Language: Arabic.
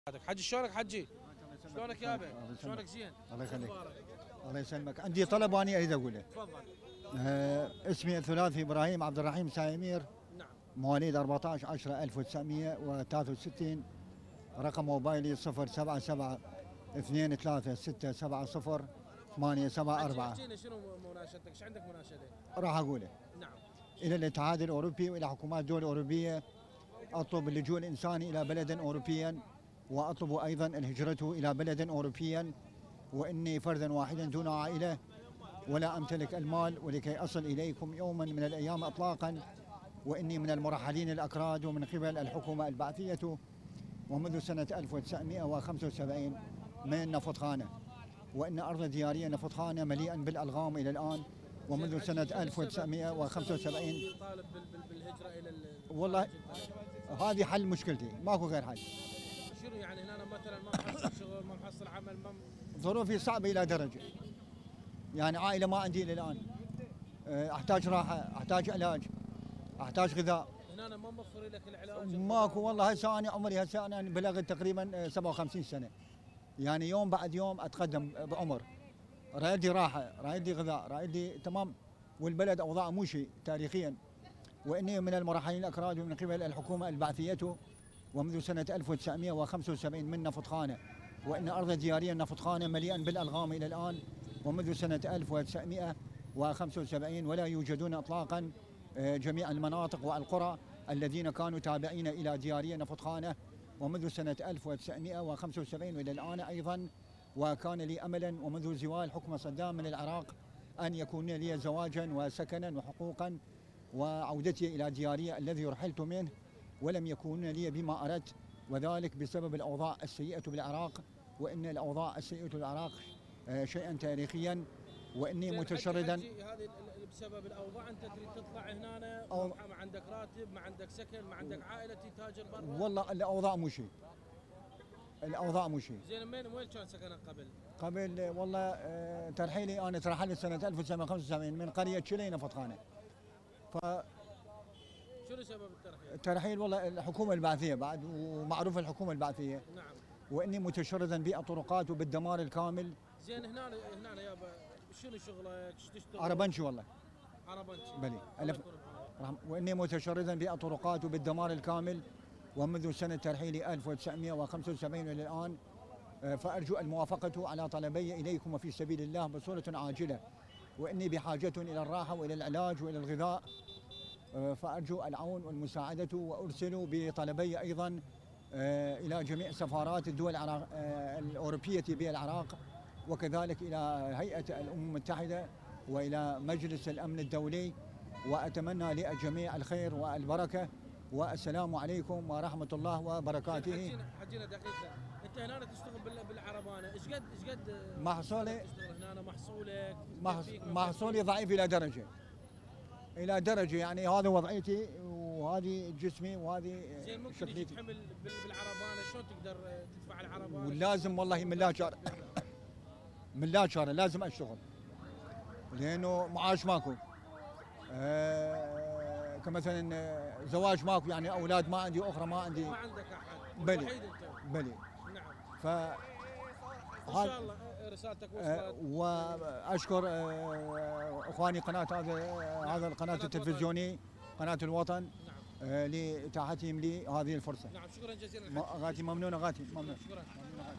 حجي شلونك حجي؟ شلونك يابا؟ شلونك زين؟ الله يخليك. الله يسلمك. عندي طلب واني اريد اقوله. تفضل. اسمي الثلاثي ابراهيم عبد الرحيم سايمير. نعم. مواليد 14/10/1969. رقم موبايلي 077 2367 874. حجينا شنو مناشدتك؟ ايش عندك مناشده؟ راح اقوله. نعم. الى الاتحاد الاوروبي والى حكومات الدول الاوروبيه اطلب اللجوء الانساني الى بلد اوروبيا، واطلب ايضا الهجرة الى بلد اوروبيا، واني فردا واحدا دون عائله ولا امتلك المال ولكي اصل اليكم يوما من الايام اطلاقا، واني من المرحلين الاكراد ومن قبل الحكومه البعثيه، ومنذ سنه 1975 من نفط-خانه، وان ارض دياريه نفط-خانه مليئا بالالغام الى الان، ومنذ سنه 1975 طالب بالهجره الى والله هذه حل مشكلتي، ماكو غير حل. شنو يعني هنا مثلا ما محصل شغل، ما محصل عمل، ما ظروفي صعبه الى درجه، يعني عائله ما عندي الى الان، احتاج راحه، احتاج علاج، احتاج غذاء. هنا ما موفر لك العلاج؟ ماكو والله. هسه انا عمري، هسه انا بلغت تقريبا 57 سنه، يعني يوم بعد يوم اتقدم بعمر. رايدي راحه، رايدي غذاء، رايدي تمام، والبلد اوضاع مو شيء تاريخيا، واني من المرحلين الاكراد من قبل الحكومه البعثيه، ومنذ سنه 1975 من نفط-خانه، وان ارض دياريه نفط-خانه مليئا بالالغام الى الان، ومنذ سنه 1975 ولا يوجدون اطلاقا جميع المناطق والقرى الذين كانوا تابعين الى دياريه نفط-خانه، ومنذ سنه 1975 والى الان ايضا. وكان لي املا ومنذ زوال حكم صدام من العراق ان يكون لي زواجا وسكنا وحقوقا وعودتي الى دياريه الذي رحلت منه، ولم يكون لي بما اردت، وذلك بسبب الاوضاع السيئه بالعراق، وان الاوضاع السيئه بالعراق شيئا تاريخيا، واني متشردا. هذه بسبب الاوضاع انت تريد تطلع هنا، ما عندك راتب، ما عندك سكن، ما عندك عائله تهاجر برا؟ والله الاوضاع مو شيء، الاوضاع مو شيء. زين وين كان سكنك قبل؟ قبل والله ترحيلي انا ترحلت سنه 1975 من قريه شلي نفط-خانه. شنو سبب الترحيل؟ الترحيل والله الحكومه البعثيه بعد، ومعروف الحكومه البعثيه. نعم. واني متشردا بالطرقات وبالدمار الكامل. زين هنا يابا شنو شغلك؟ ايش تشتغل؟ عربنشي والله. عربنشي. بلي. واني متشردا بالطرقات وبالدمار الكامل، ومنذ سنه ترحيلي 1975 الى الان. فارجو الموافقه على طلبي اليكم وفي سبيل الله بصوره عاجله، واني بحاجه الى الراحه والى العلاج والى الغذاء، فارجو العون والمساعده، وارسل بطلبي ايضا الى جميع سفارات الدول الاوروبيه بالعراق، وكذلك الى هيئه الامم المتحده والى مجلس الامن الدولي، واتمنى للجميع الخير والبركه، والسلام عليكم ورحمه الله وبركاته. حجينا دقيقه، انت هنا تشتغل بالعربانه، ايش قد محصولي تشتغل هنا؟ محصولك محصولي ضعيف الى درجه يعني هذا وضعيتي وهذه جسمي وهذه زين ممكن شكليتي. تحمل بالعربانه، شلون تقدر تدفع العربانه؟ ولازم والله من لا شارع من لا شارع لازم اشتغل، لانه معاش ماكو، كمثلا زواج ماكو، يعني اولاد ما عندي، اخرى ما عندي. ما عندك احد؟ بلي. وحيد انت؟ بلي. نعم. ان شاء الله رسالتك وصلت. واشكر اخواني قناه هذا القناه التلفزيوني قناه الوطن. نعم. لاتاحتهم لي هذه الفرصه. نعم شكرا جزيلا. غاتي ممنون، غاتي ممنون. شكرا.